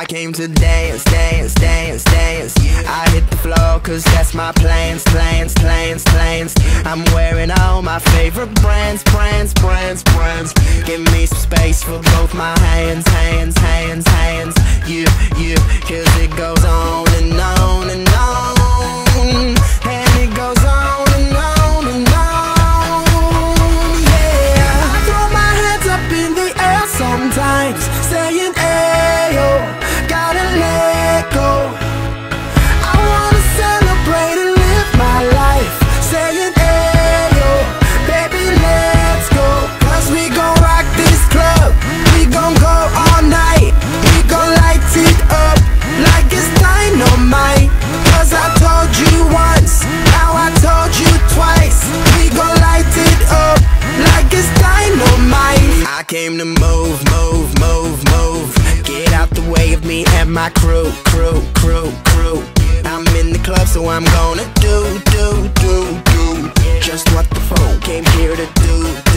I came to dance, dance, dance, dance. I hit the floor cause that's my plans, plans, plans, plans. I'm wearing all my favorite brands, brands, brands, brands. Give me some space for both my hands, hands, hands, hands. You, cause it goes on and on and on. And it goes on and on and on. Yeah, I throw my hands up in the air sometimes, saying ayo, gotta let go. I wanna celebrate and live my life, saying ayo, baby let's go. Cause we gon' rock this club, we gon' go all night. We gon' light it up like it's dynamite. Cause I told you once, now I told you twice. We gon' light it up like it's dynamite. I came to move, move, move, move. Get out the way of me and my crew, crew, crew, crew. I'm in the club so I'm gonna do just what the phone came here to do.